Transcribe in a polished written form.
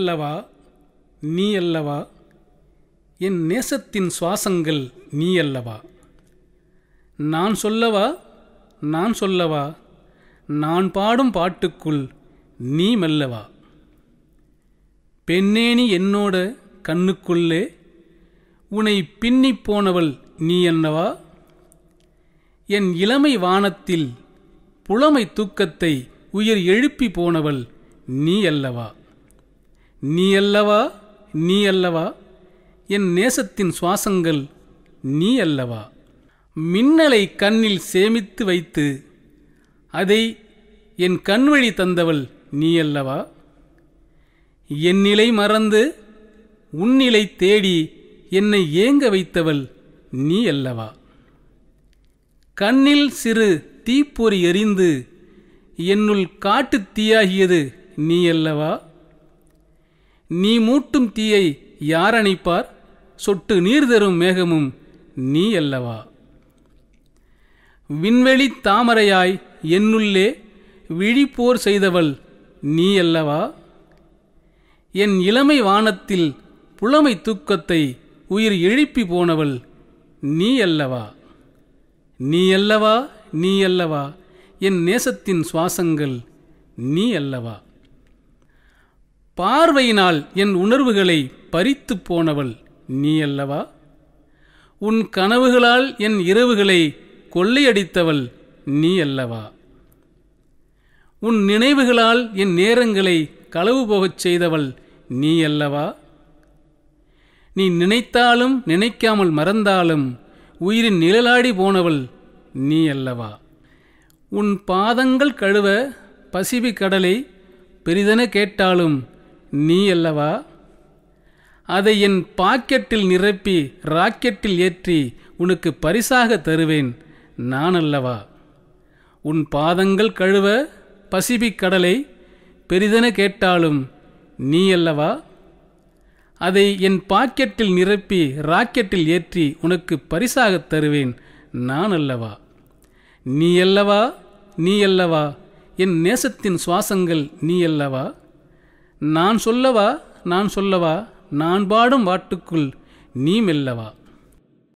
அல்லவா நீ அல்லவா என் நேசத்தின் சுவாசங்கள் நீ அல்லவா நான் சொல்லவா நான் சொல்லவா நான் பாடும் பாட்டுக்குள் நீ மெல்லவா பெண்ணே நீ என்னோட கண்ணுக்குள்ளே உனை பின்னிப் போனவள் நீ என்னவா என் இளமை வானத்தில் புலமை தூக்கத்தை உயிர் எழுப்பி போனவள் நீ அல்லவா நீ அல்லவா நீ அல்லவா என் நேசத்தின் சுவாசங்கள் நீ அல்லவா மின்னலை கண்ணில் சேமித்து வைத்து அதை என் கண்வழி தந்தவள் நீ அல்லவா என் நிலை மறந்து உன்னிலை தேடி என்னை ஏங்க வைத்தவள் நீ அல்லவா கண்ணில் சிறு தீப்பொறி எரிந்து என்னுள் காட்டுத் தீயாகியது நீ அல்லவா நீ மூட்டும் தீயை யார் அணைப்பார் சொட்டு நீர் தரும் மேகமும் நீ அல்லவா விண்வெளி தாமரையாய் என்னுள்ளே விழிப்போர் செய்தவள் நீ அல்லவா என் இளமை வானத்தில் புலமை தூக்கத்தை உயிர் எழுப்பி போனவள் நீ அல்லவா நீ அல்லவா நீ அல்லவா என் நேசத்தின் சுவாசங்கள் நீ அல்லவா பார்வையினால் என் உணர்வுகளை பறித்து போனவள் நீ அல்லவா உன் கனவுகளால் என் இரவுகளை கொள்ளையடித்தவள் நீ அல்லவா உன் நினைவுகளால் என் நேரங்களை களவு போகச் செய்தவள் நீ அல்லவா நீ நினைத்தாலும் நினைக்காமல் மறந்தாலும் உயிரின் நிழலாடி போனவள் நீ அல்லவா உன் பாதங்கள் கழுவ பசிபி கடலை பெரிதென கேட்டாலும் நீ அல்லவா அதை என் பாக்கெட்டில் நிரப்பி ராக்கெட்டில் ஏற்றி உனக்கு பரிசாக தருவேன் நான் அல்லவா உன் பாதங்கள் கழுவ பசிபிக் கடலை பெரிதென கேட்டாலும் நீ அல்லவா அதை என் பாக்கெட்டில் நிரப்பி ராக்கெட்டில் ஏற்றி உனக்கு பரிசாக தருவேன் நான் அல்லவா நீ அல்லவா நீ அல்லவா என் நேசத்தின் சுவாசங்கள் நீ அல்லவா நான் சொல்லவா நான் சொல்லவா நான் பாடும் பாட்டுக்குள் நீ மெல்லவா